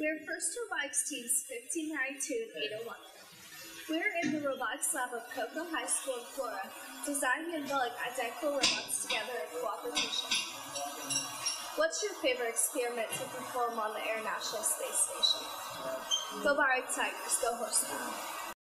We're FIRST Robotics Teams 1592 and 801. We're in the robotics lab of Cocoa High School in Florida, designing and building identical robots together in cooperation. What's your favorite experiment to perform on the International Space Station? Go Bionic Tigers, go horsemen.